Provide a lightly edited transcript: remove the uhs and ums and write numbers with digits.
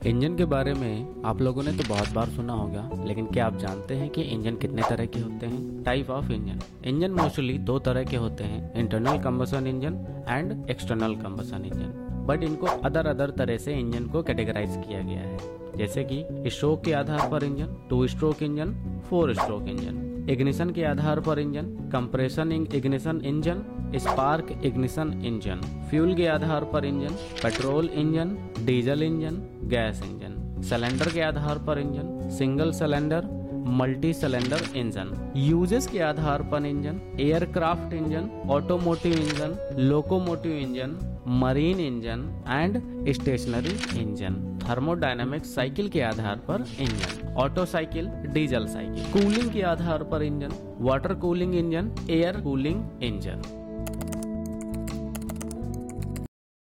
Engine के बारे में आप लोगों ने तो बहुत बार सुना होगा, लेकिन क्या आप जानते हैं कि इंजन कितने तरह के होते हैं? Type of engine. Engine mostly दो तरह के होते हैं, internal combustion engine and external combustion engine. But इनको अदर तरह से इंजन को कैटेगराइज किया गया है, जैसे कि स्ट्रोक के आधार पर engine, 2 stroke engine, 4 stroke engine. Ignition के आधार पर engine, compression ignition engine, spark ignition engine. Fuel के आधार पर engine, petrol engine, diesel engine, gas engine. Cylinder के आधार पर engine, single cylinder, multi cylinder engine. Uses के आधार पर engine, aircraft engine, automotive engine, locomotive engine, marine engine and stationary engine. Thermodynamic cycle के आधार पर engine, Otto cycle, diesel cycle. Cooling के आधार पर engine, water cooling engine, air cooling engine.